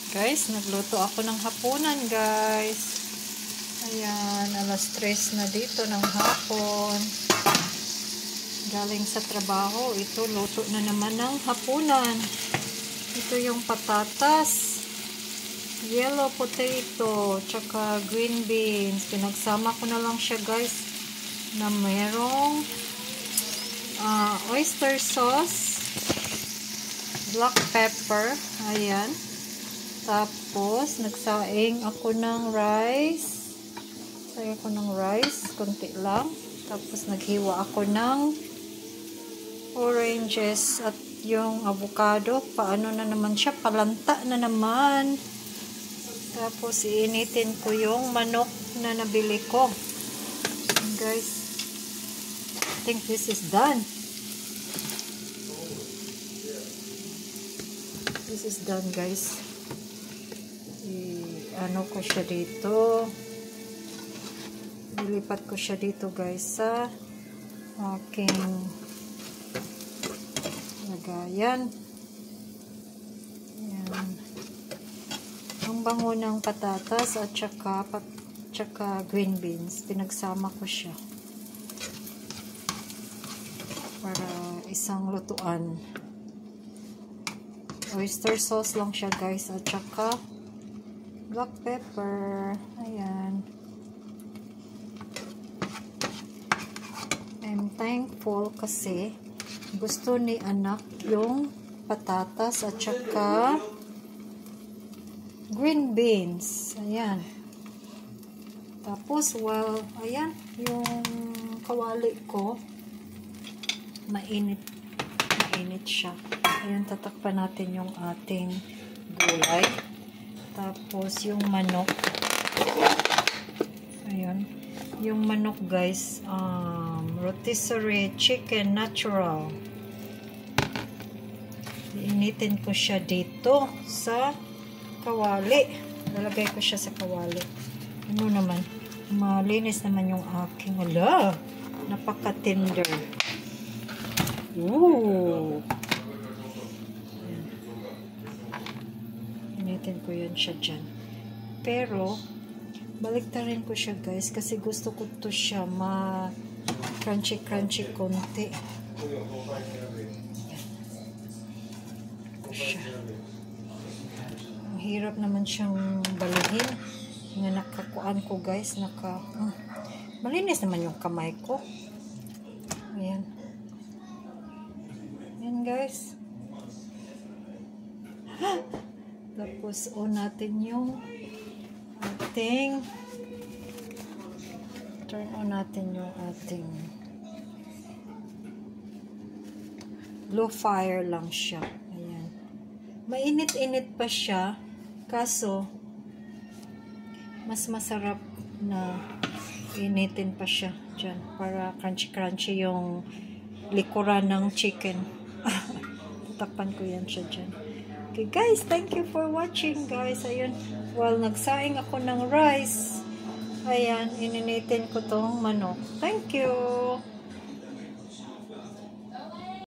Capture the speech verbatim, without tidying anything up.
Guys, nagluto ako ng hapunan, guys. Ayan, alas tres na dito ng hapon. Galing sa trabaho, ito, luto na naman ng hapunan. Ito yung patatas, yellow potato, tsaka green beans. Pinagsama ko na lang siya, guys, na merong uh, oyster sauce, black pepper, ayan. Tapos, nagsaing ako ng rice. Saing ako ng rice, konti lang. Tapos, naghiwa ako ng oranges at yung avocado. Paano na naman siya? Palanta na naman. Tapos, iinitin ko yung manok na nabili ko. And guys, I think this is done. This is done, guys. Ano ko siya dito, nilipat ko siya dito, guys, sa aking lagayan. Ayan. Ang bango ng patatas at saka, pat, saka green beans, pinagsama ko siya para isang lutuan. Oyster sauce lang siya, guys, at saka black pepper. Ayan. I'm thankful kasi gusto ni anak yung patatas at saka green beans. Ayan. Tapos, well, ayan, yung kawali ko, mainit. Mainit siya. Ayan, tatakpan natin yung ating gulay. Tapos, yung manok. Ayan. Yung manok, guys, um, rotisserie chicken natural. Iinitin ko siya dito sa kawali. Lalagay ko siya sa kawali. Ano naman? Malinis naman yung aking. Wala! Napaka-tender. Ooh! Initin ko yan siya dyan. Pero, baliktarin ko siya, guys, kasi gusto ko to siya ma crunchy crunchy konti. Siya. Ang hirap naman siyang balihin. Nga nakakuan ko, guys, naka hmm. Malinis naman yung kamay ko. Ayan. Ayan, guys. Tapos, on natin yung ating turn on natin yung ating low fire lang siya. Ayan. Mainit-init pa siya, kaso mas masarap na initin pa siya dyan para crunchy-crunchy yung likuran ng chicken. Tatakpan ko yan siya dyan. Okay, guys, thank you for watching, guys. Ayun, while nagsaing ako ng rice, ayan, ininitin ko tong manok. Thank you!